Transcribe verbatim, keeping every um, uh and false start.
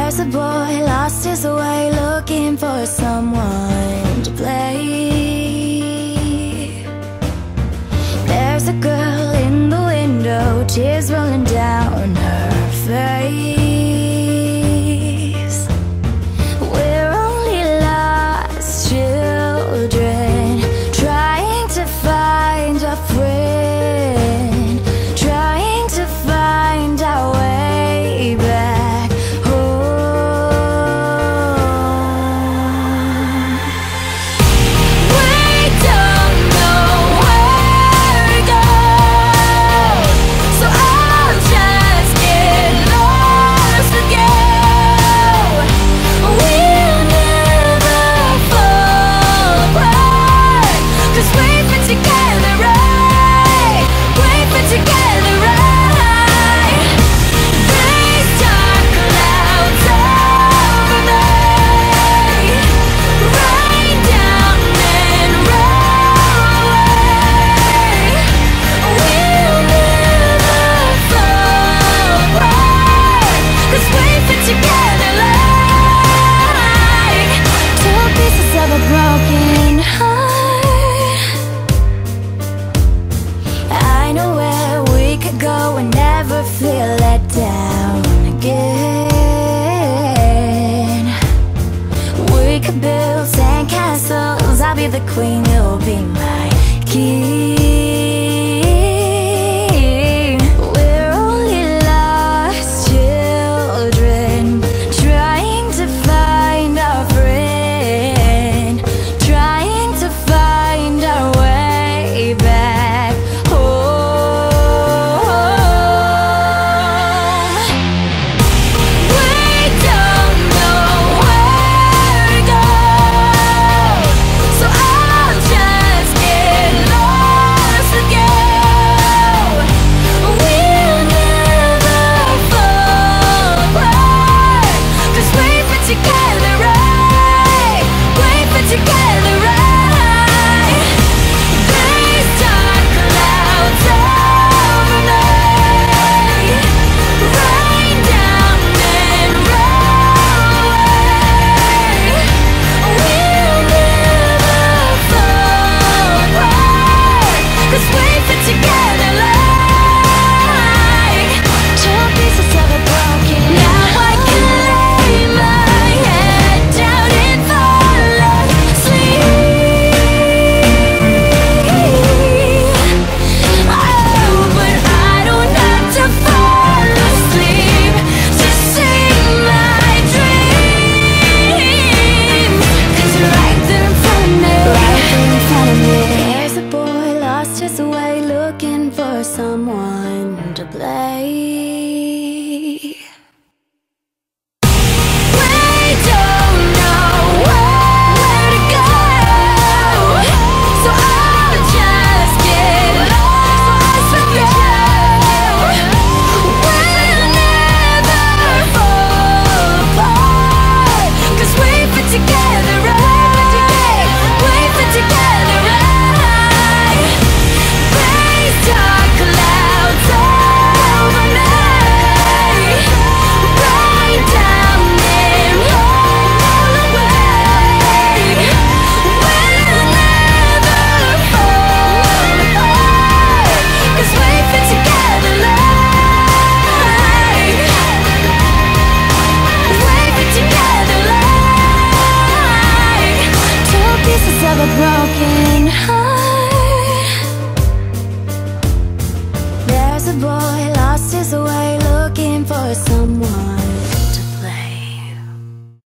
There's a boy lost his way, looking for someone to play. There's a girl in the window, tears rolling down her face. We're only lost children, trying to find a friend, trying to find our way back home. We don't know where to go, so I'll just get lost again. We'll never fall apart, 'cause we've been together, right? We've been together, right? These dark clouds over me, rain down and roll away. We'll never fall apart, 'cause we've been together like two pieces of a broken heart. I know where we could go and never feel let down again. We could build sandcastles, I'll be the queen, you'll be my king. We're only lost children, trying to find our friend, trying to find our way back home. We don't know where to go, so I'll just get lost again. We'll never fall apart, 'cause we've been together, right? We've been together, right? These dark clouds over me, rain down and roll away. We'll never fall apart, 'cause we've been together like two pieces of a broken heart. Now I can lay my head down and fall asleep. Oh, but I don't have to fall asleep to see my dreams, 'cause you're right there in front of me, right there in front of me. There's a boy lost his way, looking for someone to play. We don't know where to go, so I'll just get lost with you. We'll never fall apart, 'cause we've been together, right? We've been together, right? These dark clouds over me, rain down and roll away. We'll never fall apart, 'cause we've been together like we've been together like two pieces of a broken heart. There's a boy lost his way, looking for someone